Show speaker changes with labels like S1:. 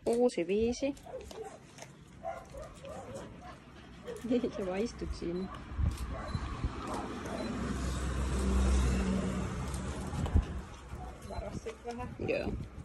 S1: 6,5. Sä vaan istut siinä.
S2: Varas sit vähän.
S1: Joo.